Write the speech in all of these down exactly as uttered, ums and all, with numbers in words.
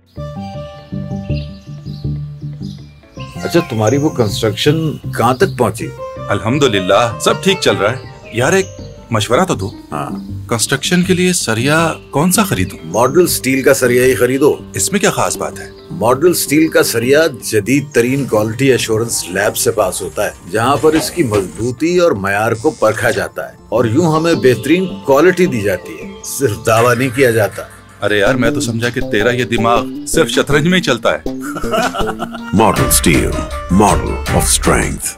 अच्छा, तुम्हारी वो कंस्ट्रक्शन कहाँ तक पहुंची? अल्हम्दुलिल्लाह सब ठीक चल रहा है। यार एक मशवरा तो दो। हाँ, कंस्ट्रक्शन के लिए सरिया कौन सा खरीदूं? मॉडल स्टील का सरिया ही खरीदो। इसमें क्या खास बात है? मॉडल स्टील का सरिया जदीद तरीन क्वालिटी एश्योरेंस लैब से पास होता है, जहाँ पर इसकी मजबूती और मयार को परखा जाता है और यूं हमें बेहतरीन क्वालिटी दी जाती है, सिर्फ दावा नहीं किया जाता। अरे यार, मैं तो समझा कि तेरा ये दिमाग सिर्फ शतरंज में ही चलता है। Model steel, model of strength.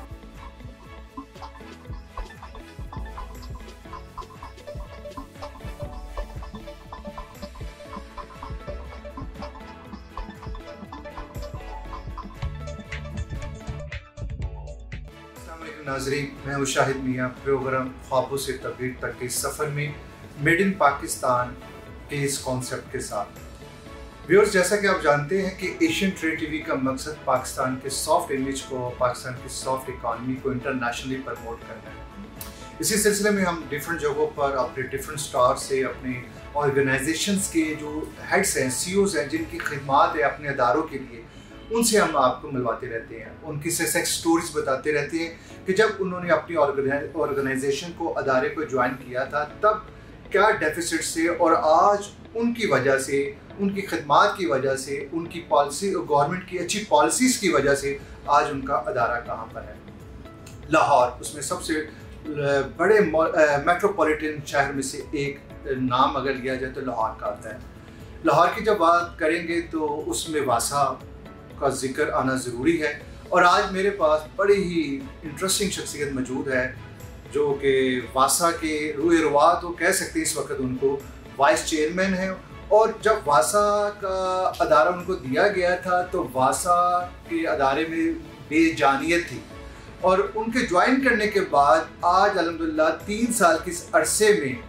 नाज़रीन, मैं हूं शाहिद मियां। प्रोग्राम ख्वाबों से तबीर तक के सफ़र में मेड इन पाकिस्तान के इस कॉन्सेप्ट के साथ व्यूअर्स, जैसा कि आप जानते हैं कि एशियन ट्रेड टीवी का मकसद पाकिस्तान के सॉफ्ट इमेज को, पाकिस्तान की सॉफ्ट इकानमी को इंटरनेशनली प्रमोट करना है। इसी सिलसिले में हम डिफरेंट जगहों पर अपने डिफरेंट स्टार से, अपने ऑर्गेनाइजेशंस के जो हेड्स हैं, सीईओज हैं, जिनकी खिदमात है अपने अदारों के लिए, उनसे हम आपको मिलवाते रहते हैं, उनकी सक्सेस स्टोरीज बताते रहते हैं कि जब उन्होंने अपनी ऑर्गेनाइजेशन को, अदारे को ज्वाइन किया था, तब क्या डेफिसिट्स थे और आज उनकी वजह से, उनकी खिदमात की वजह से, उनकी पॉलिसी, गवर्नमेंट की अच्छी पॉलिसीज़ की वजह से आज उनका अदारा कहाँ पर है। लाहौर उसमें सबसे बड़े मेट्रोपॉलिटन शहर में से एक नाम अगर लिया जाए तो लाहौर का आता है। लाहौर की जब बात करेंगे तो उसमें वासा का जिक्र आना ज़रूरी है और आज मेरे पास बड़ी ही इंटरेस्टिंग शख्सियत मौजूद है जो कि वासा के रूए रवा तो कह सकते हैं, इस वक्त उनको वाइस चेयरमैन है। और जब वासा का अदारा उनको दिया गया था तो वासा के अदारे में बेजानियत थी और उनके ज्वाइन करने के बाद आज अल्हम्दुलिल्लाह तीन साल के इस अरसे में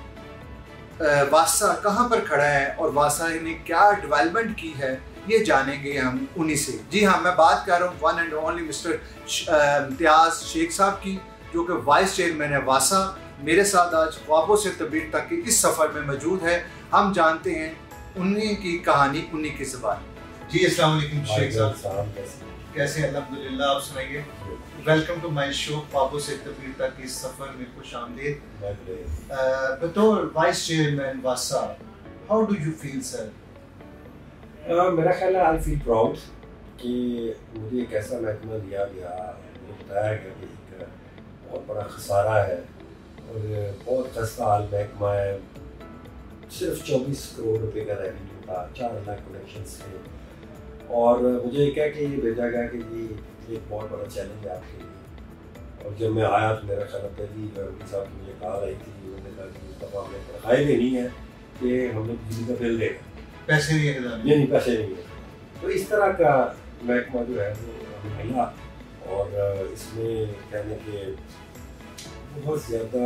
वासा कहाँ पर खड़ा है और वासा ने क्या डेवलपमेंट की है, ये जानेंगे हम उन्हीं से। जी हाँ, मैं बात कर रहा हूँ one and only mister Imtiaz Sheikh sahab की, जो कि वाइस चेयरमैन है वासा। मेरे साथ आज ख्वाबों से तबीर तक के इस सफ़र में मौजूद है। हम जानते हैं उन्हीं की कहानी, उन्हीं की ज़बान। जी अस्सलाम वालेकुम शेख साहब, कैसे? अल्हम्दुलिल्लाह, आप सुनाइए। वेलकम टू माय शो ख्वाबों से तबीर तक के इस सफ़र में खुश आमदीद। बतौर वाइस चेयरमैन वासा, how do you feel sir? Uh, मेरा ख्याल है आई फील प्राउड कि मुझे एक ऐसा महकमा दिया गया, मुझे बताया गया कि एक बहुत बड़ा खसारा है और बहुत खस्ता हाल महकमा है। सिर्फ चौबीस करोड़ रुपए का रेवेन्यू था, चार लाख कनेक्शंस थे और मुझे कह के ये भेजा गया कि जी एक बहुत बड़ा चैलेंज है आपके लिए। और जब मैं आया तो मेरा ख्याल पहली उनके साथ मुझे कहा रही थी, उन्होंने कहा कि दफ़ा हमें तनख्वाही देनी है कि हमने बिजली का बिल देगा, पैसे नहीं है, नहीं पैसे नहीं है। तो इस तरह का महकमा जो है वो मिला और इसमें कहने के बहुत ज़्यादा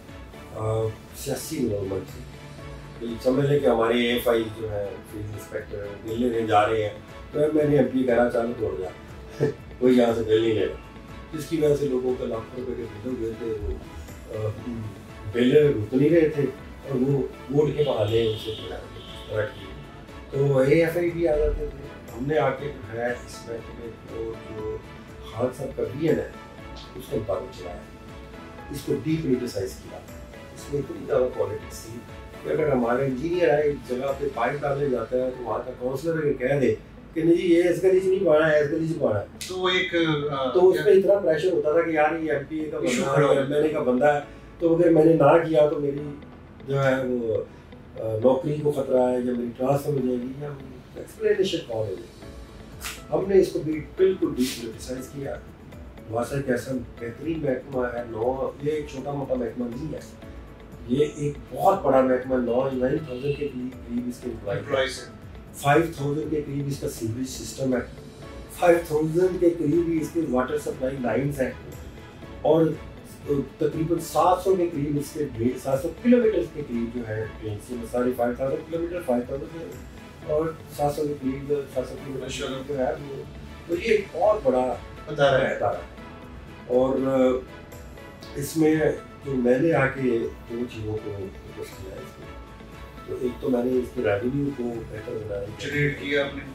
सियासी इन्वॉल्वमेंट थी। समझ लें कि हमारे एफ आई जो है फील्ड इंस्पेक्टर बिल लेने जा रहे हैं तो मैंने एम पी कहना चालू तोड़ दिया कोई यहाँ से बिल नहीं लेगा, जिसकी वजह से लोगों के लाखों रुपये के बिल हुए थे, वो बिल रुक नहीं रहे थे और वो वोट के बहाने उसे तरह की तो ए एफ आई भी आ जाते थे। हमने आके जो है इस महकमे को जो खान साहब का विजन है उसके मुताबिक चलाया, इसको डीप रिसाइज किया। इसमें इतनी ज़्यादा पॉलिटिक्स थी कि अगर हमारा इंजीनियर है एक जगह पे पाइप डालने जाता है तो वहाँ का काउंसलर कह दे कि नहीं जी ये इस गली से नहीं पाना है, इस गली से पाना है, तो एक आ, तो उस पर इतना प्रेशर होता था कि यार ये एम पी ए का बंदा है, एम एल ए का बंदा है, तो अगर मैंने ना किया तो मेरी जो है वो नौकरी को खतरा है या मेरी ट्रांसफर हो जाएगी या एक्सप्लेनेशन कौन है। हमने इसको भी बिल्कुल डिसाइड किया। वासा एक ऐसा बेहतरीन महकमा है, नौ ये एक छोटा मोटा महकमा नहीं है, ये एक बहुत बड़ा महकमा। नौ नाइन थाउजेंड के करीब इसके एम्प्लॉइज हैं, फाइव थाउजेंड के करीब इसका सीवरेज सिस्टम है, फाइव थाउजेंड के करीब ही इसके वाटर सप्लाई लाइन्स हैं और तकरीबन सात सौ के करीब इसके ड्रेन, सात सौ किलोमीटर के करीब जो है ड्रेन से साढ़े five thousand kilometer five thousand और सात सौ के करीब सात सौ किलोमीटर जो है वो, तो ये एक बहुत बड़ा अदारा है। और इसमें जो मैंने आके दो चीज़ों को फोकस किया है इसमें, तो एक तो मैंने इसके रेवेन्यू को बेहतर बनाया, जनरेट किया आपने।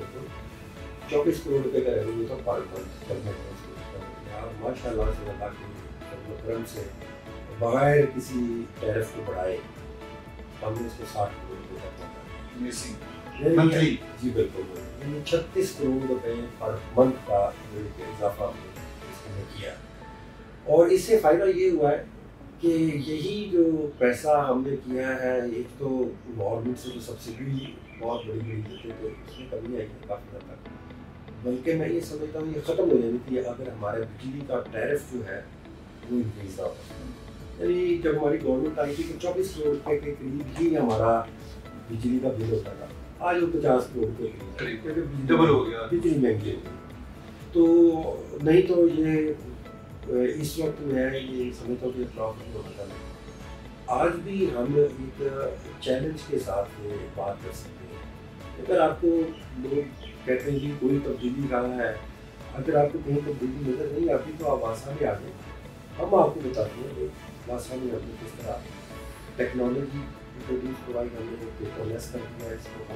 चौबीस करोड़ रुपए का रेवेन्यू था पर मंथ जब मैं माशाल्लाह से अल्लाह के करम से बगैर किसी टैरिफ को बढ़ाए हमने इसको साठ करोड़ रुपये तक पहुंचाया मंथली। जी बिल्कुल, यानी छत्तीस करोड़ रुपए पर मंथ का इजाफा हमने इसमें किया। और इससे फ़ायदा ये हुआ है कि यही जो पैसा हमने किया है, एक तो गवर्नमेंट से जो सब्सिडी बहुत बड़ी बड़ी देते थे उसमें कमी आई है काफ़ी हद तक, बल्कि मैं ये समझता हूँ ये ख़त्म हो जानी थी अगर हमारे बिजली का टैरिफ जो है वो इंक्रीज ना हो। यानी जब हमारी गवर्नमेंट आई थी तो चौबीस करोड़ रुपये के करीब ही हमारा बिजली का बिल होता था, आज वो पचास करोड़ रुपये करीब क्योंकि डबल हो गया, बिजली महंगी हो गई। तो नहीं तो ये इस वक्त मैं ये समझता हूँ कि प्रॉफिट होता है। आज भी हम एक चैलेंज के साथ बात कर सकते हैं। अगर आपको लोग कहते हैं कि कोई तब्दीली कहाँ है, अगर आपको कहीं तब्दीली नज़र नहीं आती तो आप आसानी आ जाए, हम आपको बताते हैं कि आसानी हमने किस तरह टेक्नोलॉजी इंट्रोड्यूस करवाई, हमने पेपरलेस कर दिया, इसको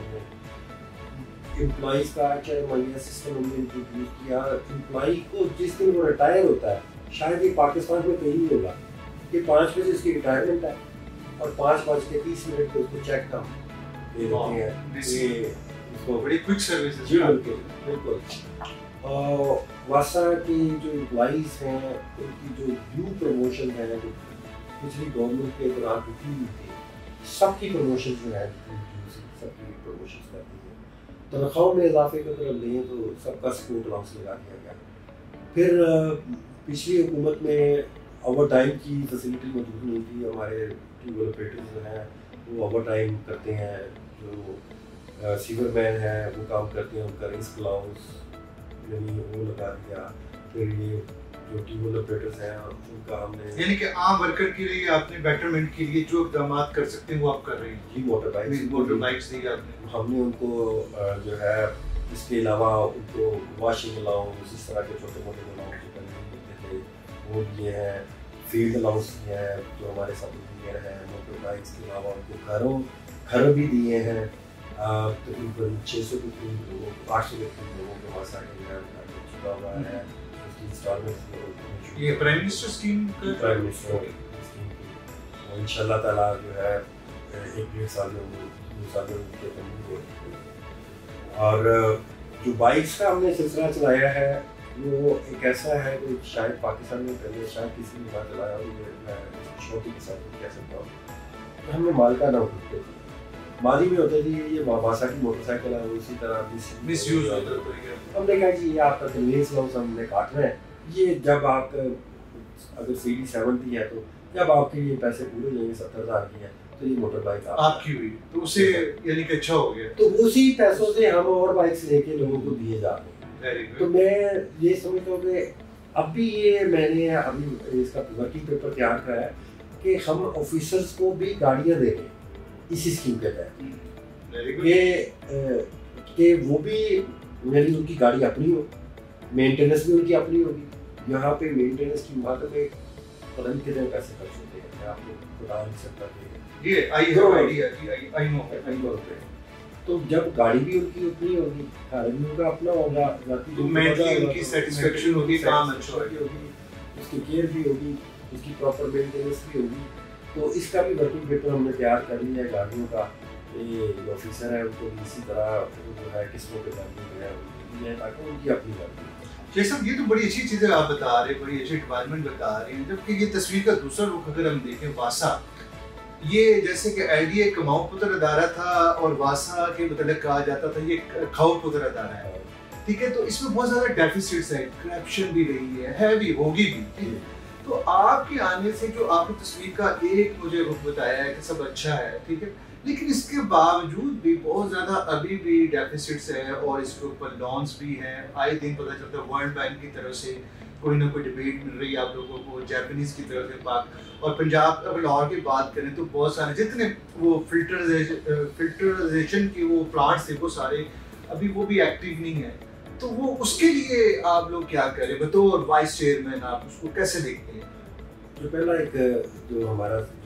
हमने एम्प्लॉइज़ का चाहे मानिया सिस्टम हमने इंट्रोड्यूस किया। एम्प्लॉई को जिस दिन वो रिटायर होता है, शायद ये पाकिस्तान में कहीं नहीं होगा कि पाँच बजे इसकी रिटायरमेंट है और पाँच बज के तीस मिनट पर उसको चेक कम दे देते हैं। ये इसको बड़ी क्विक सर्विस है। जी बिल्कुल बिल्कुल। और वासा की जो एम्प्लॉइज़ हैं उनकी जो ड्यू प्रमोशन है जो पिछली गवर्नमेंट के दौरान रुकी हुई थी, सबकी प्रमोशन जो है सबकी प्रमोशन करती है। तनख्वाहों में इजाफे की तरफ लें तो सबका सपोर्ट अलाउंस लगा दिया गया। फिर पिछली हुकूमत में ओवर टाइम की फैसिलिटी मौजूद नहीं थी, हमारे ट्यूबवेल ऑपरेटर्स जो हैं वो ओवर टाइम करते हैं, जो सीवर मैन है वो काम करते हैं, उनका रिस्क अलाउंस यानी वो लगा दिया। फिर ये जो ट्यूबवेल ऑपरेटर्स हैं उनका हमने यानी कि आम वर्कर के लिए आपने बेटरमेंट के लिए जो इकदाम कर सकते हैं वो आप कर रहे हैं। जी मोटर बाइक मोटर बाइक्स दी आपने, हमने उनको जो है इसके अलावा उनको वॉशिंग अलाउंस इस तरह के छोटे मोटे अलाउंस जो पहले मिलते थे वो दिए हैं, फील्ड अलाउंस दिए हैं जो हमारे सब इंजीनियर हैं। मोटर बाइक्स के अलावा उनको घरों घर भी दिए हैं, तकरीबन छः सौ के करीब लोगों को आठ सौ के करीब लोगों को वहाँ साढ़े चुका हुआ है। उसकी इंस्टॉलमेंट ये prime minister scheme prime minister scheme की इंशाल्लाह ताला जो है एक डेढ़ साल में दो साल में उनके बंदी हो। और जो बाइक्स का हमने सिलसिला चलाया है वो एक ऐसा है कि शायद पाकिस्तान में पहले शायद किसी ने बात चलाया हो, मैं छोटी के साथ कह सकता हूँ। हमने मालका ना उठते थे, माली में होता थी ये वासा की मोटरसाइकिल है, उसी तरह मिस यूज होता है। हमने कहा जी ये आपका कन्वीनियंस लॉस हमने काटना है, ये जब आप अगर सी डी सेवेंटी है तो जब आपके ये पैसे पूरे हो जाएंगे सत्तर हज़ार की है तो ये मोटर बाइक आप आपकी हुई तो उसे यानी कि अच्छा हो गया, तो उसी पैसों से हम और बाइक्स लेके लोगों को दिए जा रहे हैं। तो मैं ये समझता हूँ कि अब भी ये मैंने अभी इसका वर्किंग पेपर तैयार करा है कि हम ऑफिसर्स को भी गाड़ियाँ दे रहे हैं इसी स्कीम के तहत, ये कि वो भी मेरी उनकी गाड़ी अपनी हो, मेंटेनेंस भी उनकी अपनी होगी। यहाँ पे मेंटेनेंस की मात्रा में पता नहीं कितने पैसे खर्च होते हैं, मैं आपको बता नहीं सकता कि ये I no idea I I know I know तो जब गाड़ी भी उनकी उतनी होगी, घर भी उनका अपना होगा, तो मेंटली उनकी सेटिस्फेक्शन होगी, काम अच्छा होगी, उसकी केयर भी होगी, उसकी प्रॉपर मेंटेनेंस भी होगी। तो इसका भी वर्किंग पेपर हमने तैयार कर लिया है गाड़ियों का। ये जो ऑफिसर है उनको इसी तरह जो है किस्मों के गाड़ी है ताकि उनकी अपनी गाड़ी। जय साहब ये तो बड़ी अच्छी चीज़ें आप बता रहे हैं, बड़ी अच्छी डिपार्टमेंट बता रहे हैं, जबकि ये तस्वीर का दूसरा रुख अगर हम देखें वासा, ये जैसे कि एलडीए कमाऊ पुत्र अदारा था और वासा के मतलब कहा जाता था ये खाऊ पुत्र अदारा है, ठीक है। तो इसमें बहुत ज़्यादा डेफिसिट्स है, करप्शन भी रही है, है भी, होगी भी, ठीक है। तो आपके आने से जो आपने तस्वीर का एक मुझे रुख बताया है कि सब अच्छा है, ठीक है, लेकिन इसके बावजूद भी बहुत ज़्यादा अभी भी डेफिसिट्स है और इसके ऊपर लॉन्स भी हैं। आए दिन पता चलता है वर्ल्ड बैंक की तरफ से कोई ना कोई डिबेट मिल रही है आप लोगों को, जापानीज़ की तरफ से पाक और पंजाब अगर लाहौर की बात करें तो बहुत सारे जितने वो फिल्टराइजेशन फिल्टराइजेशन के वो प्लांट्स थे वो सारे अभी वो भी एक्टिव नहीं है। तो वो उसके लिए आप लोग क्या करें बतौर वाइस चेयरमैन, आप उसको कैसे देखते हैं? जो पहला एक जो हमारा जो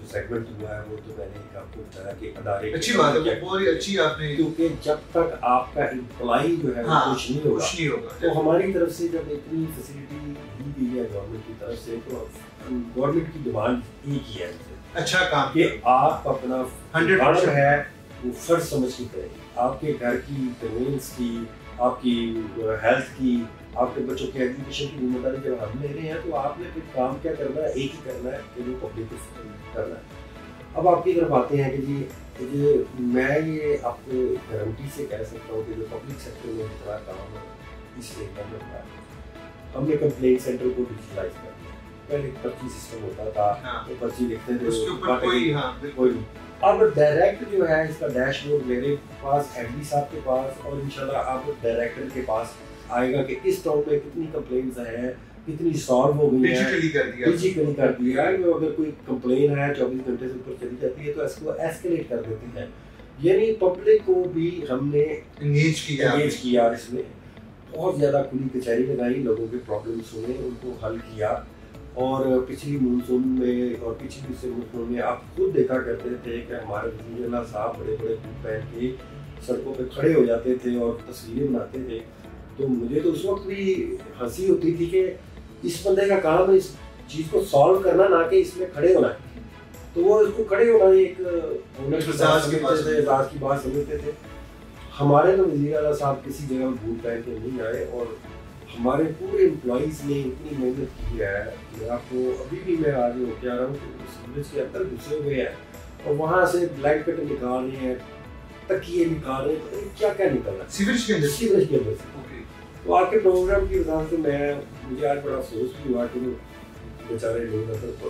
जो सेगमेंट हुआ है वो तो मैंने एक आपको बताया कि अदारे अच्छी बात है, बहुत अच्छी आपने, क्योंकि जब तक आपका एम्प्लॉई जो है हाँ, कुछ नहीं होगा, कुछ नहीं होगा। तो हमारी तरफ से जब इतनी फैसिलिटी दी गई है गवर्नमेंट की तरफ से, तो गवर्नमेंट की डिमांड एक ही है अच्छा काम कि आप अपना हंड्रेड फर्ज है वो फर्ज समझ के करें। आपके घर की कन्वीनियंस की, आपकी हेल्थ की, आपके बच्चों के एजुकेशन की जिम्मेदारी जब हम ले रहे हैं, तो आपने फिर काम क्या करना है, एक ही करना है कि वो पब्लिक को करना है। अब आपकी तरफ आते हैं कि जी ये मैं ये आपको गारंटी से कह सकता हूँ कि जो पब्लिक सेक्टर में जितना काम इस एरिया में होता है, हमने कंप्लेंट सेंटर को डिजिटलाइज कर दिया। पहले पर्ची सिस्टम होता था, हाँ, तो पर्ची लिखते थे, उसके ऊपर कोई हाँ कोई नहीं। अब डायरेक्ट जो है इसका डैशबोर्ड मेरे पास, एमडी साहब के पास, और इंशाल्लाह अब डायरेक्टर के पास आएगा कि इस टाउन में कितनी कंप्लेंट्स हैं, कितनी सॉल्व हो गई है, डिजिटली कर दिया डिजिटली कर दिया है। अगर कोई कंप्लेन है चौबीस घंटे से ऊपर चली जाती है तो इसको एस्केलेट कर देते हैं। यानी पब्लिक को भी हमने एंगेज किया एंगेज किया, इसमें बहुत ज़्यादा खुली कचहरी लगाई, लोगों के प्रॉब्लम सुने, उनको हल किया। और पिछली मानसून में और पिछली पिछले मानसून में आप खुद देखा करते थे कि हमारे वज़ीर साहब बड़े बड़े बूट पहन के सड़कों पे खड़े हो जाते थे और तस्वीरें बनाते थे। तो मुझे तो उस वक्त भी हंसी होती थी कि इस बंदे का काम है इस चीज़ को सॉल्व करना, ना कि इसमें खड़े होना है। तो वो इसको खड़े होना एक ओनर की बात समझते थे, राज की बात समझते थे। हमारे तो वज़ीर आला साहब किसी जगह बूट पहन के नहीं आए, और हमारे पूरे एम्प्लॉइज़ ने इतनी मेहनत की है कि आपको अभी भी मैं आज होके आ रहा हूँ कि सीवरेज के अंदर घुसे हुए हैं और वहाँ से ब्लैंकेट निकाल रहे हैं, तकिए निकाल रहे हैं, तो क्या क्या निकल रहा है सीवरेज के अंदर सीवरेज के अंदर से। तो आपके प्रोग्राम की वजह से मैं मुझे आज बड़ा अफसोस भी हुआ कि बेचारे लोग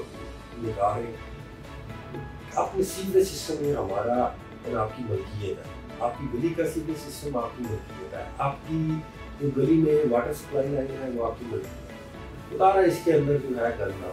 निकाल रहे हैं। अपने सीवरेज सिस्टम में हमारा और आपकी मलकियत है, आपकी गली का सीवरेज सिस्टम आपकी मलकियत है, आपकी जो गली में वाटर सप्लाई लाइन है वो आपकी मलकियत है। उतारा इसके अंदर जो है करना,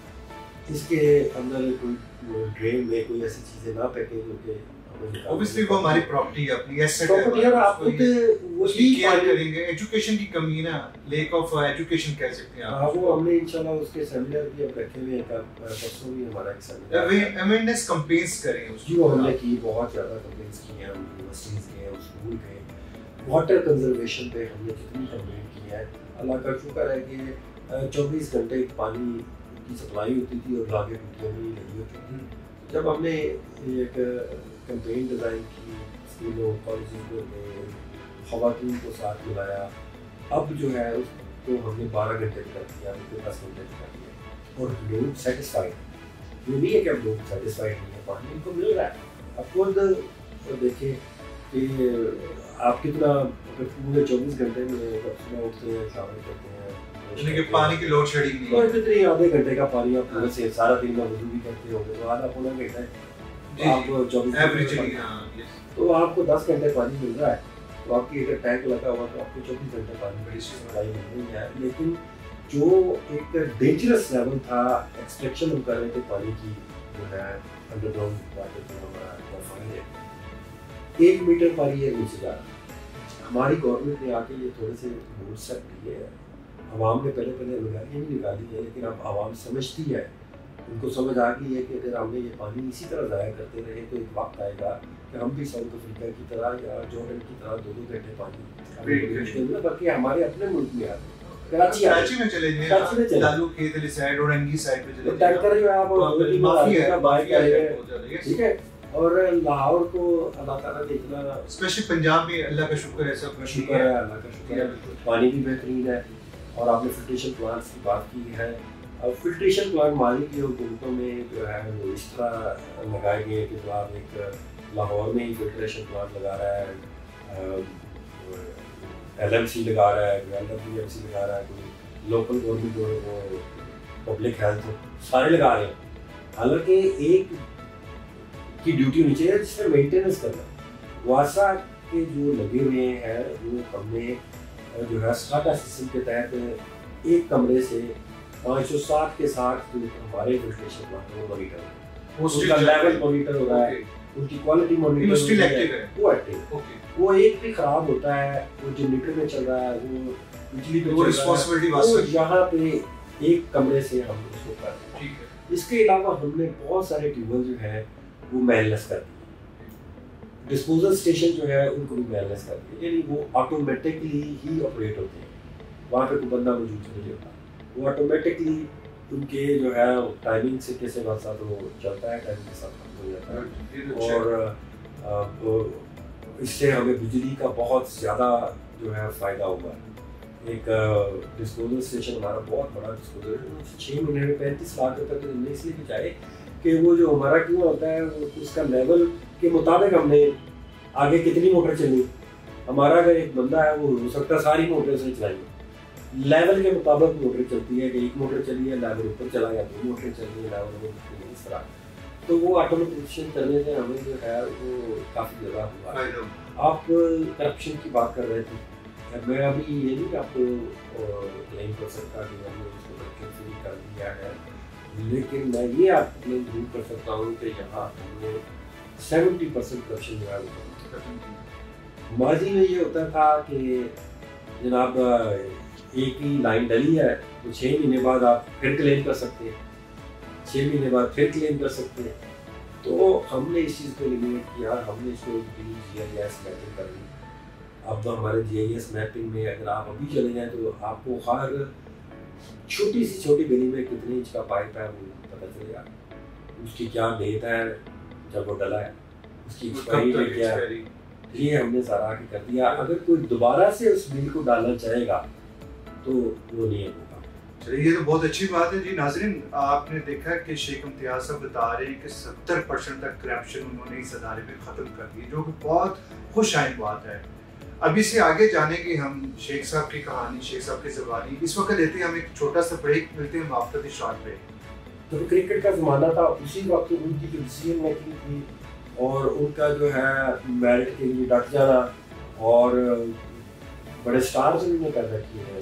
इसके अंदर कोई ड्रेन में कोई ऐसी चीज़ें ना फेंके जो कि ऑब्वियसली वो हमारी प्रॉपर्टी है, अपनी एसेट प्रॉपर्टी है, आप खुद वो केयर करेंगे। एजुकेशन की कमी ना, लेक ऑफ एजुकेशन कह सकते हैं आप। वो हमने इंशाल्लाह उसके सेमिनार भी अब रखे हुए हैं, परसों भी हमारा एक सेमिनार है, अवेयरनेस कैंपेन्स करें उसको। जी वो हमने की, बहुत ज़्यादा कैंपेन्स की हैं, हम यूनिवर्सिटीज़ गए, हम स्कूल गए, वाटर कंजर्वेशन पे हमने जितनी कैंपेन की है, अल्लाह का शुक्र है कि चौबीस घंटे पानी की सप्लाई होती थी और लागे टूटियाँ नहीं लगी होती थी। जब हमने एक कैंपेन डिज़ाइन की, स्कूलों कॉलेज में ख़वातीन को साथ मिलाया, अब जो है उसको हमने बारह घंटे कर दिया, हमने दस घंटे कर दिया, और लोग सेटिस्फाइड। ये नहीं है कि अब लोग सेटिस्फाइड नहीं है, पानी उनको मिल रहा है। अब खुद देखें कि आप कितना पूरे चौबीस घंटे में सुबह उठते हैं, शामिल करते हैं, कि पानी की लोड शेडिंग नहीं है, कितनी आधे घंटे का पानी आप पूरे से सारा दिन में वजू भी करते होंगे, तो आधा पौना घंटा है आप चौबीस एवरेजली, तो आपको दस घंटे पानी मिल रहा है। तो आपकी अगर टैंक लगा हुआ तो आपको चौबीस घंटे पानी बड़ी सप्लाई मिल रही है। लेकिन जो एक डेंजरस लेवल था एक्सट्रैक्शन हम कर रहे थे पानी की, जो है अंडरग्राउंड वाटर जो हमारा पानी है, एक मीटर पानी है नीचे जा रहा। हमारी गवर्नमेंट ने आके ये थोड़े से रूल सेट किए हैं। आवाम ने पहले पहले निकाली नहीं निकाली है, लेकिन अब आवाम समझती है, उनको समझ आ गई है कि अगर हमने ये पानी इसी तरह ज़ाया करते रहे तो एक वक्त आएगा कि हम भी साउथ अफ्रीका की तरह या जॉर्डन की तरह दो दो घंटे पानी, बल्कि हमारे अपने मुल्क में आते कराची कराची में चले गए, कराची में चले लालू खेत वाली साइड और अंगी साइड पे चले, टैंकर जो है आप माफी है, माफी है, ठीक है। और लाहौर को अल्लाह ताला ने इतना, स्पेशली पंजाब में अल्लाह का शुक्र है, सब शुक्र है, अल्लाह का शुक्र है, पानी भी बेहतरीन है। और आपने फिल्ट्रेशन प्लांट्स की बात की है, अब फिल्ट्रेशन प्लांट माली की हुकूमतों में जो है वो इस तरह लगाए गए कि जो आप एक लाहौर में ही फिल्ट्रेशन प्लांट लगा रहा है, एल एम सी लगा रहा है, एल एम सी लगा रहा है, कोई लोकल गवर्नमेंट वो पब्लिक हेल्थ सारे लगा रहे हैं। हालांकि एक की ड्यूटी होनी चाहिए जिसमें मेंटेनेंस करना। वासा के जो लगे हुए हैं वो हमने जो है स्टाटा सिस्टम के तहत एक कमरे से पाँच सौ साठ के साथ जो हमारे फिल्ट्रेशन प्लांट में मॉनिटर है, उसका लेवल मॉनिटर हो रहा है, उनकी क्वालिटी मॉनिटर है, वो एक्टिव। वो एक भी खराब होता है, वो जनरेटर में चल रहा है, वो बिजली पे चल रहा है, वो यहाँ पे एक कमरे से हम उसको कर रहे हैं। इसके अलावा हमने बहुत सारे ट्यूबवेल जो है वो मैनलेस कर दिए, डिस्पोजल स्टेशन जो है उनको भी मैनलेस कर दिए, यानी वो ऑटोमेटिकली ही ऑपरेट होते हैं, वहाँ पे कोई बंदा मौजूद नहीं होता, वो ऑटोमेटिकली उनके जो है टाइमिंग से कैसे बात साथ वो चलता है, टाइमिंग के साथ खत्म हो जाता है। और आ, वो इससे हमें बिजली का बहुत ज़्यादा जो है फ़ायदा हुआ है। एक डिस्पोजल स्टेशन हमारा बहुत बड़ा डिस्पोजल छः महीने में पैंतीस लाख रुपये तो हमने इसलिए बचाए कि वो जो हमारा क्यों होता है वो उसका लेवल के मुताबिक हमने आगे कितनी मोटर चली, हमारा अगर एक बंदा है वो हो सकता है सारी मोटर से चलाएंगे, लेवल के मुताबिक मोटर चलती है कि एक मोटर चली है लेवल ऊपर चला गया, दो मोटर चली है लेवल ऊपर, इस तरह। तो वो ऑटोमेटिकेशन करने से हमें जो है वो काफ़ी ज़्यादा हुआ। आप करप्शन की बात कर रहे थे, मैं अभी ये नहीं आपको क्लेम कर सकता कि मैंने उसको करप्शन फ्री कर दिया है, लेकिन मैं ये आपको क्लेम जरूर कर सकता हूँ कि यहाँ हमने सेवेंटी परसेंट करप्शन जो है वो माजी में ये होता था कि जनाब एक ही लाइन डली है तो छः महीने बाद आप फिर क्लेम कर सकते हैं, छः महीने बाद फिर क्लेम कर सकते हैं। तो हमने इस चीज़ को एलिमिनेट किया, हमने इसको जी आई एस मैपिंग कर दी। अब तो हमारे जी आई एस मैपिंग में अगर आप अभी चले जाएँ तो आपको हर छोटी सी छोटी गली में कितने इंच का पाइप है वो पता चलेगा, उसकी क्या डेट है जब वो डला है, उसकी एक्सपायरी डेट क्या है, ये हमने सारा आगे कर दिया। अगर कोई दोबारा से उस बिल को डालना चाहेगा तो वो नहीं होगा। चलिए ये तो बहुत अच्छी बात है जी। नाज़रीन, आपने देखा कि शेख इम्तियाज साहब बता रहे हैं कि सत्तर परसेंट तक करप्शन उन्होंने इस अदारे में ख़त्म कर दी, जो कि बहुत खुश आइन बात है। अभी से आगे जाने की हम शेख साहब की कहानी, शेख साहब की ज़बानी इस वक्त लेते हैं, हम एक छोटा सा ब्रेक मिलते हैं आफ्टर द शॉर्ट ब्रेक। तो क्रिकेट का ज़माना था, उसी वक्त उनकी जो डिसीजन मेकिंग थी और उनका जो है मेरिट के लिए डट जाना, और बड़े स्टार्स उन्होंने कर रखी है,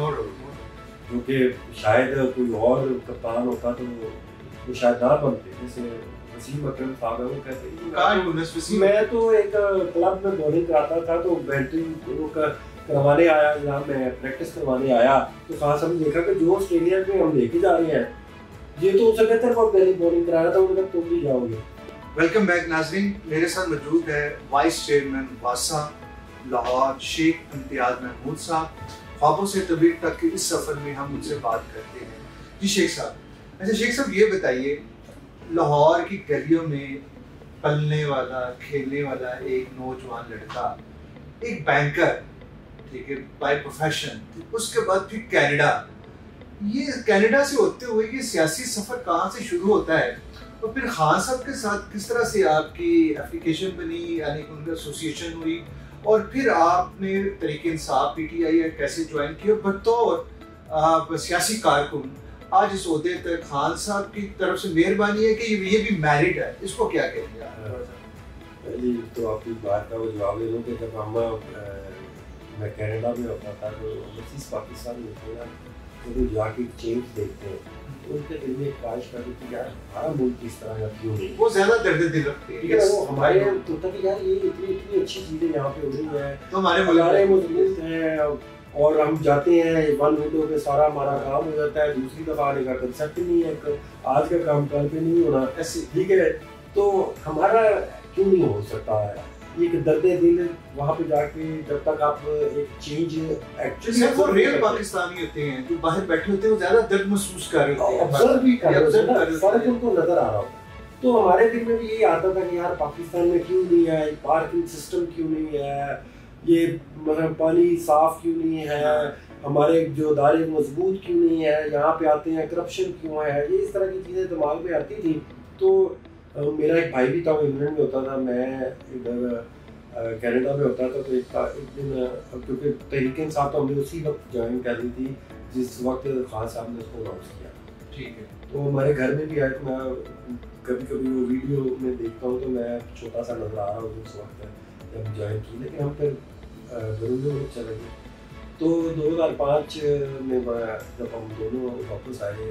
क्योंकि शायद कोई और कप्तान होता तो वो शायद ना बनते। जैसे वसीम अकरम साहब है, वो कहते हैं मैं तो एक क्लब में बॉलिंग कराता था तो बैटिंग करवाने आया, जहाँ मैं प्रैक्टिस करवाने आया तो खास हमने देखा कि जो ऑस्ट्रेलिया में हम लेके जा रहे हैं ये तो उससे बेहतर बॉलिंग करा रहा था, उन्होंने तुम भी जाओगे। वेलकम बैक नाज़रीन, मेरे साथ मौजूद है वाइस चेयरमैन वासा लाहौर शेख इम्तियाज महमूद साहब। ख्वाबों से तबीर तक के इस सफ़र में हम उनसे बात करते हैं। जी शेख साहब, अच्छा शेख साहब ये बताइए, लाहौर की गलियों में पलने वाला खेलने वाला एक नौजवान लड़का, एक बैंकर, ठीक है, बाय प्रोफेशन, उसके बाद फिर कनाडा, ये कनाडा से होते हुए ये सियासी सफ़र कहाँ से शुरू होता है, और फिर खान साहब के साथ किस तरह से आपकी एप्लीकेशन बनी, यानी उनका एसोसिएशन हुई, और फिर आपने तरीके इंसाफ पी टी आई कैसे ज्वाइन किया बतौर सियासी कारकुन आज इस ओहदे तक। खान साहब की तरफ से मेहरबानी है कि ये भी मैरिड है, इसको क्या कहेंगे आप? जी तो आपकी बात का वो जवाब दे दूँ कि जब हम मैं कनाडा में होता था तो ओवरसीज़ पाकिस्तान में थे ना, तो जाके चेंज देखते हैं तो उनके दिल में ख्वाहिश करती थी यार हमारा मुल्क किस तरह का क्यों नहीं, वो ज़्यादा दर्द दिल रखते हैं। ठीक है, वो हमारे होता कि यार ये इतनी इतनी अच्छी चीज़ें यहाँ पे हो रही हैं, तो हमारे हमारे मुस्लिम हैं और हम जाते हैं वन विंडो पे सारा हमारा काम हो जाता है, दूसरी दफ़ा आने का कंसेप्ट नहीं है, आज का काम कल पे नहीं होना ऐसे, ठीक है, तो हमारा क्यों नहीं हो सकता है एक दर्द दिल वहाँ पे जाके जब तक आप एक चेंज एक्चुअली वो रियल पाकिस्तानी होते हैं जो बाहर बैठे होते हैं, वो ज़्यादा दर्द महसूस कर रहे होते हैं, ऑब्जर्व भी कर रहे होते हैं, फर्क उनको नजर आ रहा होता है। तो हमारे दिल में भी यही आता था कि यार पाकिस्तान में क्यों नहीं है, पार्किंग सिस्टम क्यों नहीं है, ये मतलब पानी साफ क्यों नहीं है, हमारे जो इदारे मजबूत क्यों नहीं है, यहाँ पे आते हैं करप्शन क्यों है, ये इस तरह की चीज़ें दिमाग में आती थी। तो मेरा एक भाई भी था, वो इंग्लैंड में होता था, मैं इधर कनाडा में होता था, तो एक एक दिन क्योंकि तहरीक इंसाफ तो हमने उसी वक्त ज्वाइन कर ली थी जिस वक्त खान साहब ने उसको अनाउंस किया, ठीक है, तो हमारे घर में भी आए, तो मैं कभी कभी वो वीडियो में देखता हूँ तो मैं छोटा सा नजर आ रहा हूँ उस वक्त जब ज्वाइन की, लेकिन हम फिर बरूनी मुल्क चले गए। तो दो हज़ार पाँच में जब हम दोनों वापस आए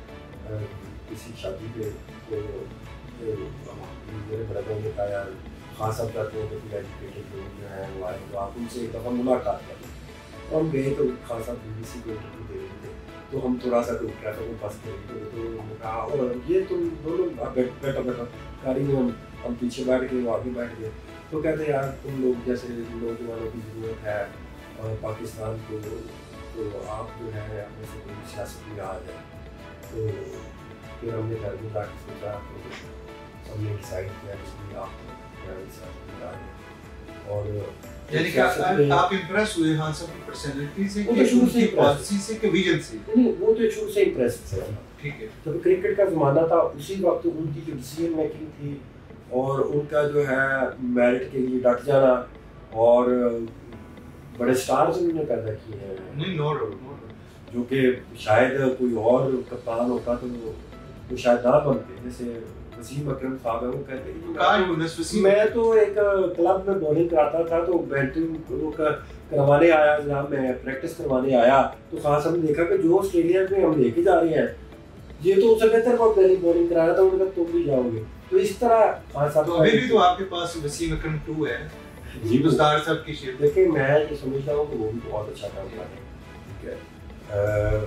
किसी शादी पे, तो मेरे ब्रदर ने कहा यार खान साहब चाहते हैं कि एजुकेटेड लोग जो हैं वो आए, तो आप उनसे एक दफ़ा मुलाकात करें। तो हम गए तो खान साहब बी बी सी को इंटरव्यू दे रहे थे, तो हम थोड़ा सा ट्रैफिक में फंस गए। तो उन्होंने कहा और ये तुम दोनों बैठो बैठो गाड़ी में, हम हम पीछे बैठ गए, वो आगे बैठ गए। तो कहते यार तुम लोग जैसे नौजवानों की ज़रूरत है और पाकिस्तान को, तो आप जो है अपने से कोई सियासत में आ जाए। तो फिर हमने घर में जाकर सोचा, तो हमने डिसाइड किया इसलिए आप सियासत में आ जाए। और यानी कि आप आप इम्प्रेस हुए खान साहब की पर्सनैलिटी से, वो तो शुरू से पॉलिसी से, के विजन से? नहीं, वो तो शुरू से इम्प्रेस थे। ठीक है। जब क्रिकेट का ज़माना था उसी वक्त उनकी जो डिसीजन मेकिंग थी और उनका जो है मेरिट के लिए डट जाना, और बड़े स्टार्स उन्होंने पैदा किए हैं। नहीं, नो डाउट, जो कि शायद कोई और कप्तान होता तो वो शायद ना बनते। जैसे वसीम अकरम साहब है, वो कहते हैं मैं तो एक क्लब में बॉलिंग कराता था, तो बैटिंग करवाने आया, जहाँ मैं प्रैक्टिस करवाने आया, तो खान साहब ने देखा कि जो ऑस्ट्रेलिया में हम लेके जा रहे हैं ये तो उससे बेहतर बॉलिंग बॉलिंग करा रहा था, उन्होंने कहा तुम भी जाओगे। तो इस तरह खान साहब तो अभी भी तो आपके पास वसीम अकरम टू है जी, गुज़दार साहब की शेप। देखिए मैं ये समझता हूँ कि वो भी बहुत अच्छा काम कर रहे हैं। ठीक है,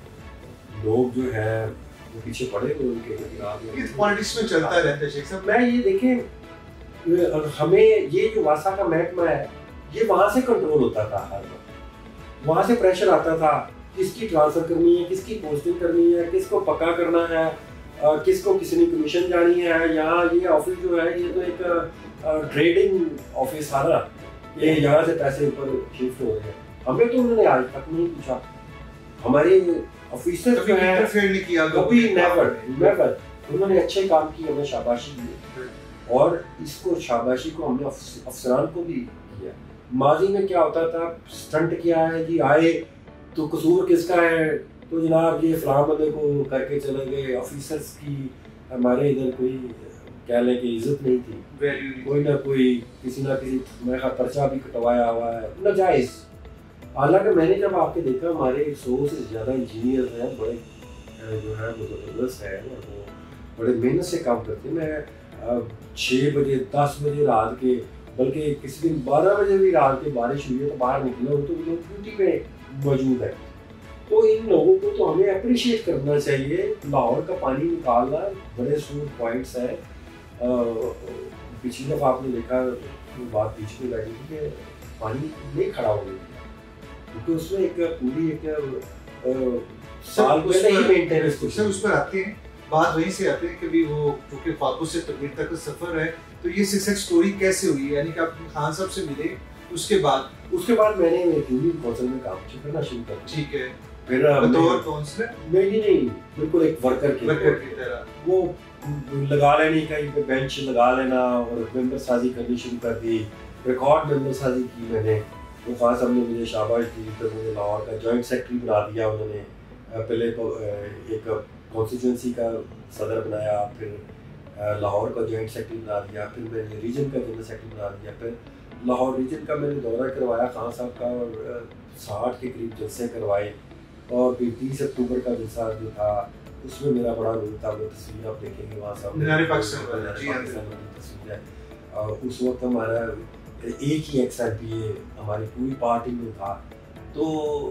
लोग जो है वो पीछे पड़े हुए उनके, ये पॉलिटिक्स में चलता रहता है शेख साहब। मैं ये देखें, हमें ये जो वासा का महकमा है ये वहाँ से कंट्रोल होता था, हर वक्त वहाँ से प्रेशर आता था, किसकी ट्रांसफर करनी है, किसकी पोस्टिंग करनी है, किसको पक्का करना है, किसको किसने कमीशन जानी है। यहाँ ये ऑफिस जो है ये तो एक ट्रेडिंग ऑफिस था ना, ये यहाँ से पैसे ऊपर शिफ्ट हो रहे हैं। हमें तो उन्होंने आज तक नहीं पूछा, हमारे ऑफिसर जो है कभी नेवर नेवर उन्होंने अच्छे काम की, हमें शाबाशी दी, और इसको शाबाशी को हमने अफसरान को भी किया। माजी में क्या होता था, स्टंट किया है जी, आए तो कसूर किसका है, तो जनाब ये फलां बंदे को करके चले गए। ऑफिसर्स की हमारे इधर कोई कह लें कि इज्जत नहीं थी, कोई ना कोई किसी ना किसी मेरा पर्चा भी कटवाया हुआ है नाजायज़। हालांकि मैंने जब आपके देखा हमारे सौ से ज़्यादा इंजीनियर हैं, बड़े जो है वो ज़बरदस्त है और वो बड़े मेहनत से काम करते हैं। मैं छः बजे दस बजे रात के, बल्कि किसी दिन बारह बजे भी रात के बारिश हुई है तो बाहर निकले हो तो लोग ड्यूटी पे मौजूद है। तो इन लोगों को तो हमें अप्रिशिएट करना चाहिए। लाहौर का पानी निकालना बड़े स्मूथ पॉइंट्स है। पिछली दफ़ा आपने देखा बात बीच में लगी थी कि पानी नहीं खड़ा हो गया, क्योंकि उसमें एक पूरी एक साल पहले ही मेंटेनेंस कुछ उस पर आते हैं, बात वहीं से आते हैं कि भी वो क्योंकि ख्वाबों से तकबीर तक का सफर है। तो ये सक्सेस स्टोरी कैसे हुई, यानी कि आप खान साहब से मिले, उसके बाद उसके बाद मैंने यूनियन काउंसिल में काम करना शुरू कर दिया। ठीक है, फिर बतौर काउंसलर? नहीं नहीं, बिल्कुल एक वर्कर की वर्कर की तरह वो लगा लेनी, कहीं पे बेंच लगा लेना और मेंबर साजी करनी शुरू कर दी। रिकॉर्ड मेंबर साजी की मैंने, वो खान साहब ने मुझे शाबाश दी, फिर मुझे लाहौर का जॉइंट सेक्रेटरी बना दिया उन्होंने। पहले तो एक कॉन्स्टिट्यूंसी का सदर बनाया, फिर लाहौर का जॉइंट सेक्रेटरी बना दिया, फिर मैंने रीजन का जनरल सेक्रेटरी बना दिया। फिर लाहौर रीजन का मैंने दौरा करवाया खान साहब का, और साठ के करीब जलसे करवाए। और फिर तीस अक्टूबर का जलसा जो था उसमें मेरा बड़ा रोल था, वो तस्वीर आप देखेंगे वहाँ सामने तस्वीर है। और उस वक्त हमारा एक ही एक्स एम पी ए हमारी पूरी पार्टी में था, तो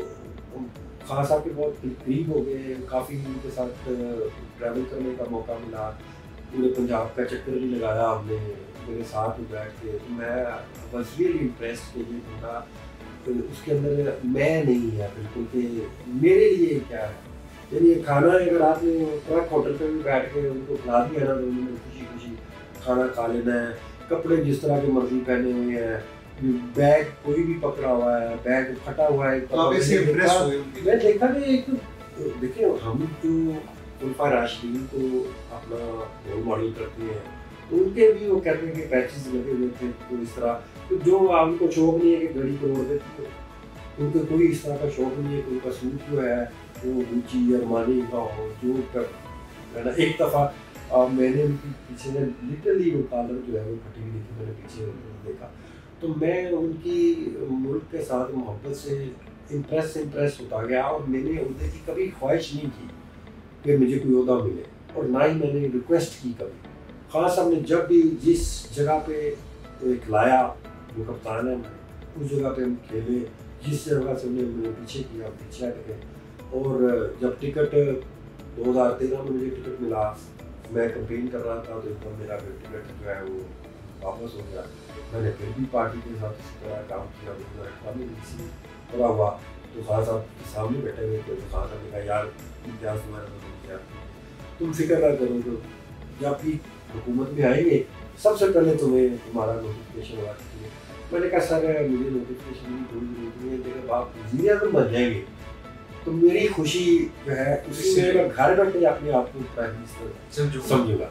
खान साहब के बहुत करीब हो गए, काफ़ी उनके साथ ट्रैवल करने का मौका मिला, पूरे पंजाब का चक्कर भी लगाया हमने, मेरे साथ ही बैठ के। तो मैं वॉज रियली इम्प्रेस्ड कि ये बंदा, तो उसके अंदर मैं नहीं है बिल्कुल कि मेरे लिए क्या है। यानी खाना अगर आपने ट्रक होटल पे भी बैठ के उनको खिला दिया ना, तो उन्होंने खुशी खुशी खाना खा लेना है। कपड़े जिस तरह के मर्जी पहने हुए हैं, बैग कोई भी पकड़ा हुआ है, बैग फटा हुआ है, तो आप ऐसे इम्प्रेस हुए? मैं देखा कि एक देखिए हम जो खुलफा राशिदीन को अपना रोल मॉडल करते हैं, तो उनके भी वो कहते हैं कि पैचेस लगे हुए थे, तो इस तरह तो जो उनको शौक नहीं है कि घड़ी करोड़ दे, तो उनको कोई इस तरह का शौक नहीं है कि उनका सूट जो है वो रुचि अरमानी का हो जो कर ना। एक दफ़ा मैंने उनकी पीछे में लिटरली वो कॉलर जो है वो फटी हुई थी, मैंने पीछे देखा, तो मैं उनकी मुल्क के साथ मोहब्बत से इम्प्रेस इम्प्रेस होता गया, और मैंने उनसे की कभी ख्वाहिश नहीं की कि मुझे कोई ओहदा मिले, और ना ही मैंने रिक्वेस्ट की कभी। खान साहब ने जब भी जिस जगह पे खिलाया, वो कप्तान है, उस जगह पे हम खेले, जिस जगह से उन्हें मैंने पीछे किया पीछे हट गए। और जब टिकट दो हज़ार तेरह में मुझे टिकट मिला, मैं कंपेन कर रहा था, तो एकदम मेरा टिकट जो है वो वापस हो गया। मैंने फिर भी पार्टी के साथ इस तरह काम किया, रखा नहीं किसी थोड़ा हुआ तो खान साहब के सामने बैठे हुए थे। तो खान साहब ने कहा यार इम्तियाज़ तुम्हारा तो किया, तुम फिक्र ना करो, तो जब भी हुकूमत में आएंगे सबसे पहले तुम्हें तुम्हारा नोटिफिकेशन होगा चाहिए। मैंने कहा सर मुझे नोटिफिकेशन की कोई जरूरत नहीं है, जब आप वज़ीर आज़म बन जाएंगे तो मेरी खुशी जो है उससे मैं घर बैठे अपने आप को प्राइम मिनिस्टर समझूंगा।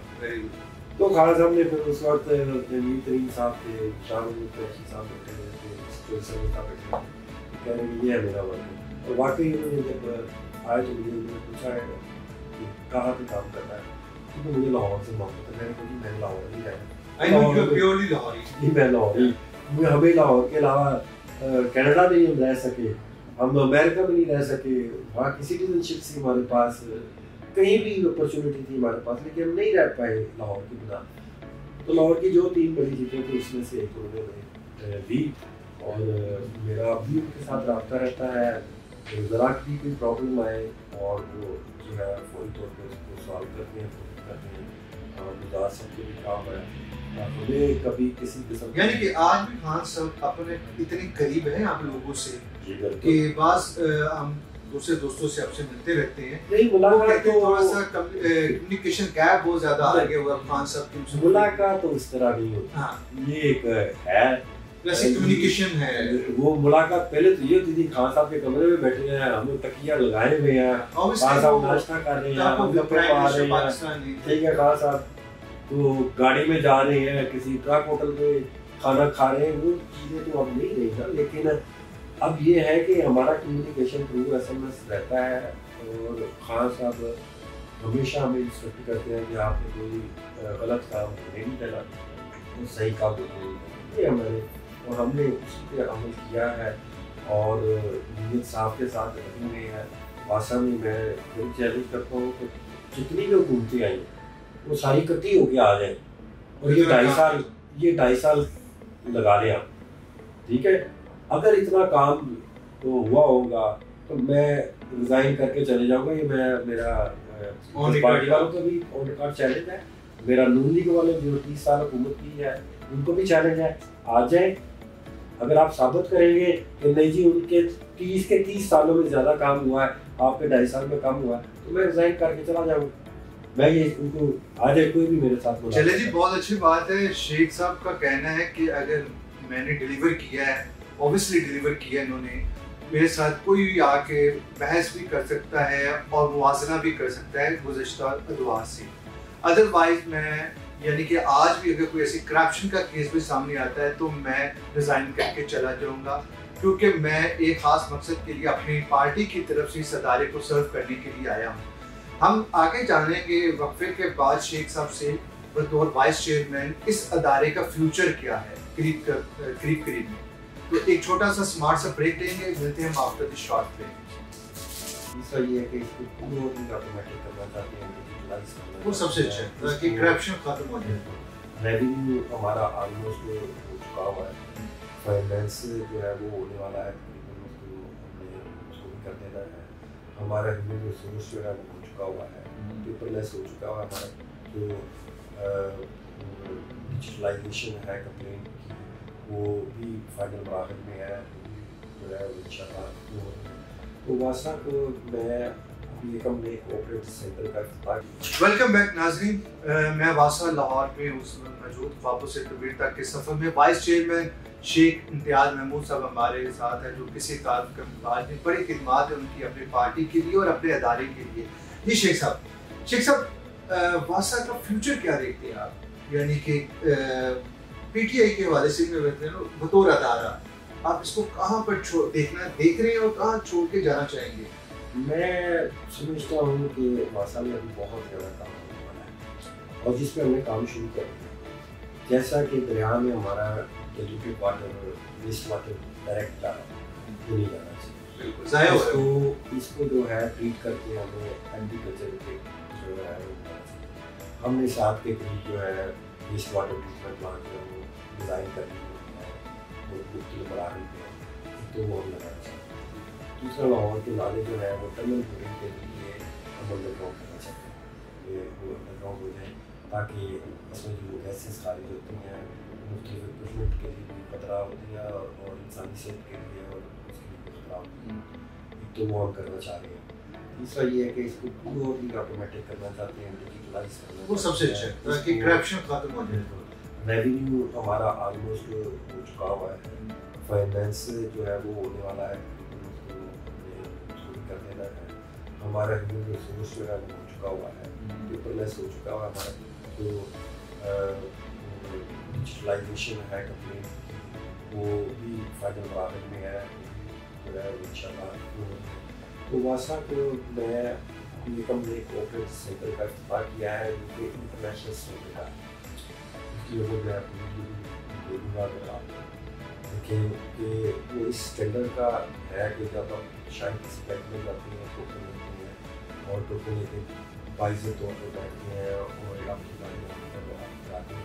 तो खान साहब ने फिर उस वक्त मीर तरीन साहब थे, शाहरुख कुरैशी साहब बैठे हुए थे, बैठे कह रहे हैं ये है मेरा वर्क। और वाकई उन्होंने जब आए तो मुझे उन्होंने पूछा है कि कहाँ पे काम करना है, तो मुझे लाहौर से मोहब्बत है। मैंने कहा मैं लाहौर नहीं रहना, प्योरली लाहौरी नहीं मैं लाहौरी, हमें लाहौर के अलावा कनाडा में नहीं रह सके, हम अमेरिका में नहीं रह सके, वहाँ की सिटीजनशिप थी हमारे पास, कहीं भी अपॉर्चुनिटी थी हमारे पास, लेकिन हम नहीं रह पाए लाहौर के बिना। तो लाहौर की जो तीन बड़ी चीज़ें थी उसमें से एक उन्होंने दी, और मेरा भी उनके साथ रब्ता रहता है। ज़रा की कोई प्रॉब्लम आए और वो जो है फौरी तौर पर उसको सॉल्व करते हैं करते हैं गुजार सबके भी काम है। हमें कभी किसी किस्म यानी कि आज भी खान साहब अपने इतने करीब हैं आप लोगों से कि बास हम दूसरे दोस्तों से आपसे मिलते रहते हैं। नहीं मुलाकात तो थोड़ा सा कम्युनिकेशन गैप बहुत ज्यादा आगे हुआ खान साहब की मुलाकात तो इस तरह नहीं होती। हाँ ये एक है वैसे कम्युनिकेशन है। वो मुलाकात पहले तो ये होती थी खान साहब के कमरे में बैठे हैं, हम तकिया लगाए हुए हैं, खान साहब नाश्ता कर रहे हैं, हम गप्पे मार रहे हैं, ठीक है खान साहब तो गाड़ी में जा रहे हैं, किसी ट्रक होटल में खाना खा रहे हैं, वो चीज़ें तो अब नहीं रही ना। लेकिन अब ये है कि हमारा communication through S M S रहता है, और खान साहब हमेशा हमें इंस्ट्रक्ट करते हैं कि आपने कोई गलत काम नहीं देना, वो सही काम होते ये हमारे, और हमने उसी पे अमल किया है। और नीयत साहब के साथ रखने में है वासा में मैं बड़ी चैलेंज करता हूँ कि जितनी भी हुकूमतें आई वो सारी इकट्ठी होके आ जाए, और ये ढाई साल ये ढाई साल लगा लें आप, ठीक है। अगर इतना काम तो हुआ होगा तो मैं रिजाइन करके चले जाऊंगा। ये मैं मेरा पार्टी वालों को भी ऑन रिकॉर्ड चैलेंज है, मेरा नून लीग वाले जो तीस साल हुकूमत की है उनको भी चैलेंज है, आ जाए। अगर आप साबित करेंगे कि नहीं जी उनके तीस के तीस सालों में ज़्यादा काम हुआ है, आपके ढाई साल में कम हुआ है, तो मैं रिजाइन करके चला जाऊँगा। मैं ये उनको आ जाए कोई भी मेरे साथ बोला। चले जी बहुत अच्छी बात है। शेख साहब का कहना है कि अगर मैंने डिलीवर किया है, ऑब्वियसली डिलीवर किया इन्होंने, मेरे साथ कोई भी आके बहस भी कर सकता है और मुवाजना भी कर सकता है गुज़श्ता अदवार से। अदरवाइज मैं यानी कि आज भी अगर कोई ऐसी करप्शन का केस भी सामने आता है तो मैं रिज़ाइन करके चला जाऊंगा, क्योंकि मैं एक ख़ास मकसद के लिए अपनी पार्टी की तरफ से इस अदारे को सर्व करने के लिए आया हूँ। हम आगे जानेंगे वक्फे के बाद शेख साहब से बतौर वाइस चेयरमैन इस अदारे का फ्यूचर क्या है करीब करीब करीब में। तो एक छोटा सा स्मार्ट सा ब्रेक लेंगे, मिलते हैं आफ्टर दिस शॉर्ट ब्रेक। दूसरा ये है कि इसको पूर्ण ऑटोमेटिक करना चाहते हैं, डिजिटलाइज करना, वो सबसे अच्छा है ताकि करप्शन खत्म हो जाए। रेवेन्यू हमारा ऑलमोस्ट हो चुका हुआ है, फाइनेंस जो है वो होने वाला है, उसको हमने उसको भी कर देना है। हमारा ह्यूमन रिसोर्स जो है वो हो चुका हुआ है, पेपरलेस हो चुका हुआ है हमारा। जो डिजिटलाइजेशन है कंप्लेंट की वो भी फाइनल मराहल में है, जो है इंशाल्लाह। तो वासा को मैं हमने कोऑपरेटिव सेंटर का इफ्तिताह। वेलकम बैक नाज़रीन, मैं वासा लाहौर में उस मौजूद ख्वाबों से तबीर तक के सफ़र में वाइस चेयरमैन शेख इम्तियाज़ महमूद साहब हमारे साथ है, जो किसी तारुफ के मुताबिक में बड़ी खिदमात है उनकी अपनी पार्टी के लिए और अपने अदारे के लिए। जी शेख साहब, शेख साहब वासा का फ्यूचर क्या देखते हैं आप, यानी कि पीटीआई के हवाले से बतौर अदारा आप इसको कहाँ पर छोड़ देखना देख रहे हैं और कहाँ छोड़ के जाना चाहेंगे? मैं समझता हूँ कि वासा में अभी बहुत ज़्यादा काम होने वाला है और जिस पे हमने काम शुरू कर दिया। जैसा कि दरिया में हमारा डिलीटेड वाटर वेस्ट वाटर डायरेक्ट जा रहा है, वो नहीं जाना चाहिए, इसको इसको जो है ट्रीट करके हमें एग्रीकल्चर के जो है हमने साथ के करीब जो है वेस्ट वाटर ट्रीटमेंट प्लांट जो है डिज़ाइन कर दी है, वो मुख्तलिफ मराहल पे तो वो हम लगाना चाहिए। दूसरा लाहौर के नाले जो है वो टनल बोरिंग के लिए हम अंडरग्राउंड करना चाहते हैं, ये वो अंडरग्राउंड हो जाए ताकि उसमें जो गैसेस खारिज होती हैं मुख्तलिफ इक्विपमेंट के लिए भी खतरा होती है और इंसानी सेहत के लिए और उसके लिए भी खतरा होती है। एक तो वो हम करना चाह रहे हैं। तीसरा ये है कि इसको पूरी ऑटोमेटिक करना चाहते हैं, डिजिटलाइज करना, वो सबसे अच्छा है ताकि करप्शन खत्म हो जाए। रेवेन्यू हमारा ऑलमोस्ट हो चुका हुआ है, फाइनेंस जो है वो होने वाला है, उसको थोड़ी कर देना है। हमारा ह्यूमन रिसोर्स जो है वो हो चुका हुआ है, पेपरलेस हो चुका हुआ है हमारा जो डिजिटलाइजेशन है कंप्लीट वो भी फाइनल मराहल में है, जो है इंशाल्लाह। तो वासा को मैं निकम ने कोऑपरेटिव सेंटर का इफ्तिताह किया है जो कि इंटरनेशनल स्टैंडर्ड का है, उसकी वजह मैं अपनी बोलूँगा अगर आप देखें कि वो इस स्टैंडर्ड का है कि जब आप शायद किसी बैंक में जाते हैं टोकन लेते हैं और टोकन लेके बाईस तौर पर बैठते हैं और आपकी गाड़ी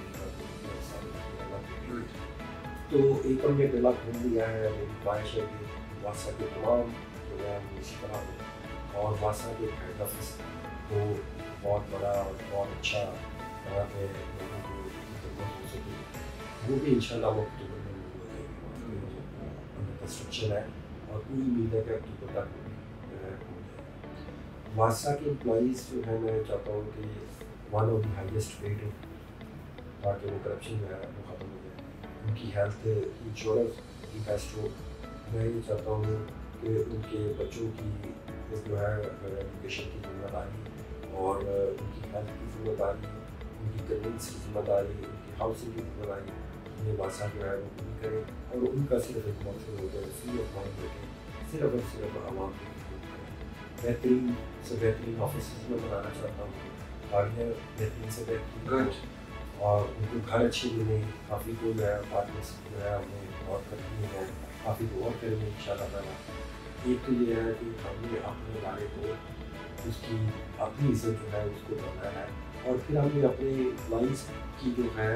तो एक हमने पहला घूम लिया है। मेरी ख्वाहिश है कि वासा के तमाम जो है इसी तरह हो और वासा के हेड ऑफिस को बहुत बड़ा और बहुत अच्छा तरह पे लोगों को खिदमत हो सके, वो भी इंशाल्लाह वो अक्टूबर में हो जाएगी, अंडर कंस्ट्रक्शन है और पूरी उम्मीद है कि अक्टूबर तक हो जाएगा। वासा के एम्प्लॉइज़ जो है मैं चाहता हूँ कि one of the highest paid हो ताकि वो करप्शन जो है वो ख़त्म हो जाए, उनकी हेल्थ इंश्योरेंस की बेस्ट हो। मैं ये चाहता हूँ कि उनके बच्चों की जो है एजुकेशन की जिम्मेदारी और उनकी हेल्थ की जिम्मेदारी, उनकी कन्वेंस की जिम्मेदारी, उनकी हाउसिंग की जिम्मेदारी उन्हें वासा जो है वो पूरी करें और उनका सिर्फ एक मकसद हो जाए फ्री ऑफ माइंड होकर सिर्फ और सिर्फ आवाम की खिदमत करें। बेहतरीन से बेहतरीन ऑफिस में बनाना चाहता हूँ, गाड़ियाँ बेहतरीन से बेहतरीन और उनको घर अच्छे मिले। काफ़ी को जो है पार्टनर्स जो है हमें गौर करनी है, काफ़ी गौर करेंगे इंशाल्लाह। एक तो ये है कि हमने अपने इलाके को उसकी अपनी इज्जत जो है उसको करना है और फिर हमने अपने एम्प्लॉइज़ की जो है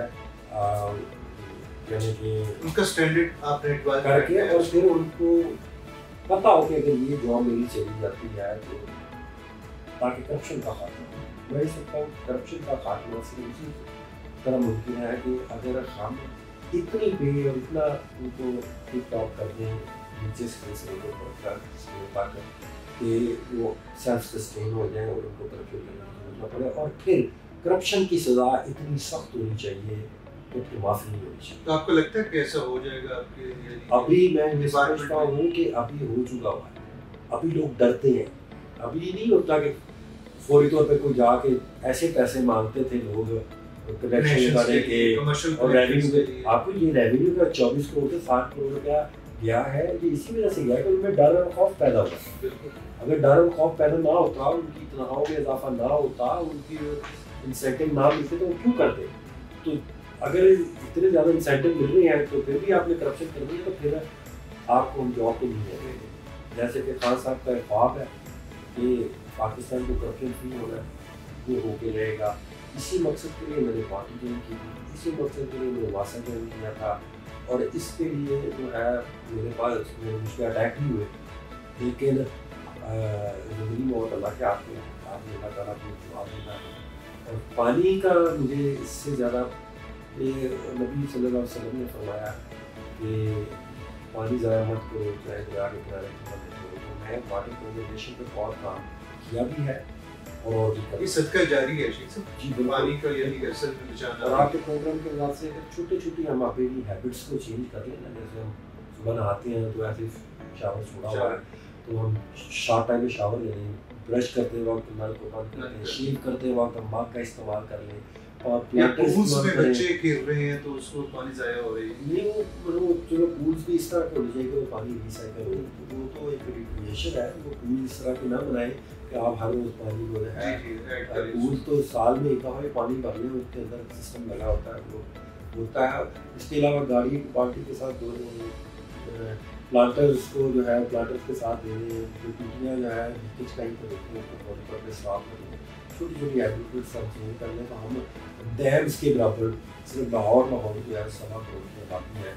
यानी कि उनका स्टैंडर्ड आपने करके और फिर उनको पता हो कि अगर ये जॉब मेरी चली जाती है तो ताकि करप्शन का खात्मा, मैं सकता हूँ करप्शन का खात्मा सिर्फ उसी तरह मुमकिन है कि अगर हम इतनी पे और इतना उनको टिक टॉप कर दें नीचे स्किल से ताकि कि वो सेल्फ सस्टेन हो जाए और उनको तरक्की करना ना पड़े और फिर करप्शन की सज़ा इतनी सख्त होनी चाहिए कि फिर माफ़ी नहीं होनी चाहिए। तो आपको लगता है कि ऐसा हो जाएगा आपके? अभी मैं ये समझता हूँ कि अभी हो चुका हुआ है, अभी लोग डरते हैं। अभी नहीं होता कि फौरी तौर पे कोई जाके ऐसे पैसे मांगते थे लोग कनेक्शन वाले के और रेवेन्यू के, आपको ये रेवेन्यू का चौबीस करोड़ से साठ करोड़ रुपया गया है, ये इसी वजह से गया कि उनमें डर और खौफ पैदा हुआ। अगर डर और खौफ पैदा ना होता, उनकी तनख्वाहों में इजाफा ना होता, उनकी इंसेंटिव ना मिलते तो वो क्यों करते? तो अगर इतने ज़्यादा इंसेंटिव मिल रहे हैं तो फिर भी आपने करप्शन कर दी तो फिर आपको हम जॉब को नहीं देंगे। जैसे कि खान साहब का ख्वाब है कि पाकिस्तान को करप्शन फ्री होना है, वो होके रहेगा। इसी मकसद के लिए मैंने पार्टी ज्वाइन की थी, इसी मकसद के लिए मैंने वासा ज्वाइन किया था और इसके लिए जो है मेरे पास मुझ पर अटैक भी हुए, लेकिन ज़िंदगी मौत अल्लाह के हाथ में, आपने अल्लाह ताला को जवाब देना है। और पानी का मुझे इससे ज़्यादा ये नबी सल्लल्लाहु अलैहि वसल्लम ने फरमाया कि पानी ज़ाया मत करो, चाहे दरिया के किनारे मत करो। तो मैं वाटर कंजर्वेशन पर बहुत काम किया भी है और ये सदका जारी है शेख साहब जी, पानी का यानी असल में बचाना। और आपके प्रोग्राम के हिसाब से अगर छोटी छोटी हम अपनी हैबिट्स को चेंज कर लेना, जैसे हम सुबह नहाते हैं तो ऐसे शावर छोड़ा हुआ है तो हम शार्ट टाइम में शावर ले लें, ब्रश करते वक्त नल को बंद कर लें, शेव करते वक्त हम मग का इस्तेमाल कर लें और पूल्स में बच्चे खेल रहे हैं तो उसको पानी ज़ाया हो रही है। नहीं वो वो चलो पूल्स भी इस तरह के होने चाहिए कि वो पानी रिसाइकल हो, वो तो एक रिक्रिएशन है, वो पूल इस तरह के ना बनाए कि आप हर रोज पानी जो है पूल तो साल में एक दफ़ा पानी भर लें, उसके अंदर सिस्टम लगा होता है वो होता है। इसके अलावा गाड़ी पार्टी के साथ धोने, प्लांटर्स को जो है प्लांटर्स के साथ देने, जो टूटियाँ जो है किस टाइम पर देखते हैं उसको फौरी तौर पर साफ करें, छोटी छोटी एग्रीकल्चर सब चेंज कर लें तो हम डैम्स के बराबर सिर्फ लाहौर लाहौर जो है सवा करोड़ की आबादी है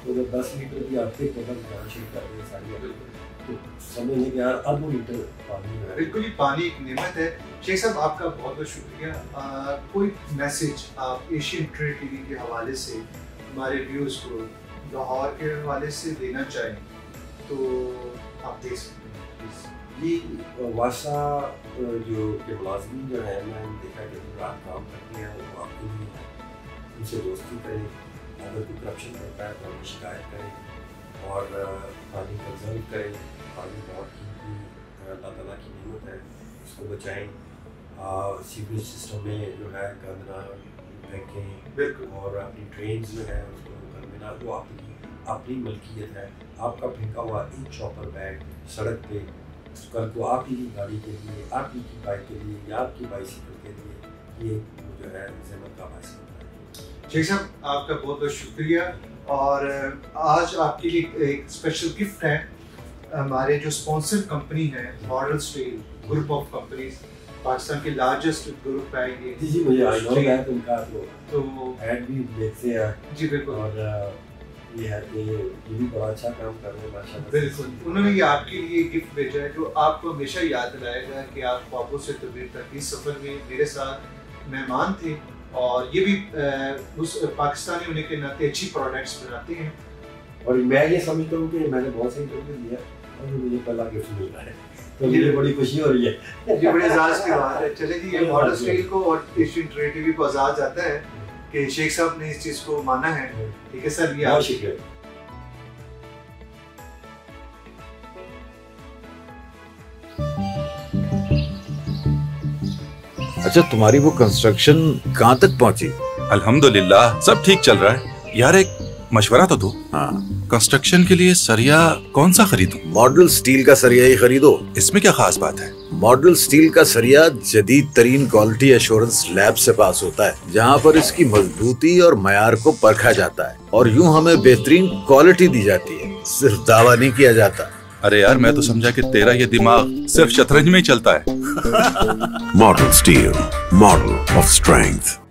तो जब दस लीटर भी आपके कदम जान शीट कर रहे सारी तो समझने के यार अर्बों लीटर पानी है। बिल्कुल ही पानी एक नेमत है। शेख साहब आपका बहुत बहुत शुक्रिया। आ, कोई मैसेज आप एशियन ट्रेड टीवी के हवाले से हमारे व्यूअर्स को लाहौर के हवाले से देना चाहें तो आप दे सकते हैं प्लीज़। ये वासा जो के मुलाजमीन जो है मैंने देखा कि जो रात काम करते हैं वो आपके लिए उनसे दोस्ती करें, अगर कोई करप्शन करता है तो उन्हें शिकायत करें और पानी कंजर्व करें। पानी बहुत कीमती अल्लाह ताला की नेमत है, उसको बचाएं। सीवरेज सिस्टम में जो है गंद ना फेंकें और अपनी ट्रेन जो है उसको गंद में ना, वो आपकी अपनी मलकियत है। आपका फेंका हुआ एक चॉपर बैग सड़क पे कल को आपकी गाड़ी के लिए, आपकी की बाइक के लिए या आपकी बाइसिकल के लिए ये जो है ज़हमत का बायस होता है। शेख साहब आपका बहुत बहुत शुक्रिया। और आज आपके लिए एक स्पेशल गिफ्ट है। हमारे जो स्पॉन्सर कंपनी है model steel group of companies, Pakistan के लार्जेस्ट ग्रुप है ये। जी जी मुझे आई नो दैट उनका तो तो ऐड भी देखते हैं। जी बिल्कुल। और ये है कि ये भी बड़ा अच्छा काम कर रहे हैं माशाल्लाह। बिल्कुल, उन्होंने ये आपके लिए गिफ्ट भेजा है जो आपको हमेशा याद दिलाएगा कि आप ख्वाबों से तबीर तक इस सफ़र में मेरे साथ मेहमान थे। और ये भी उस पाकिस्तानी होने के नाते अच्छी प्रोडक्ट्स बनाते हैं। और मैं ये समझता हूँ कि मैंने बहुत से इंटरव्यू दिया और मुझे पहला गिफ्ट मिल रहा है, तो मुझे बड़ी खुशी हो रही है। ये बड़े एजाज की बात है। चले जी, ये मॉडल स्टील को और एशियन ट्रेड टीवी को आज़ाद जाता है कि शेख साहब ने इस चीज़ को माना है। ठीक है सर, ये बहुत शुक्रिया। अच्छा, तुम्हारी वो कंस्ट्रक्शन कहाँ तक पहुँची? अल्हम्दुलिल्लाह सब ठीक चल रहा है। यार एक मशवरा तो दो। हाँ, कंस्ट्रक्शन के लिए सरिया कौन सा खरीदूं? मॉडल स्टील का सरिया ही खरीदो। इसमें क्या खास बात है? मॉडल स्टील का सरिया जदीद तरीन क्वालिटी एश्योरेंस लैब से पास होता है, जहाँ पर इसकी मजबूती और मयार को परखा जाता है और यूं हमें बेहतरीन क्वालिटी दी जाती है, सिर्फ दावा नहीं किया जाता। अरे यार, मैं तो समझा कि तेरा ये दिमाग सिर्फ शतरंज में ही चलता है। Model Steel, model of strength.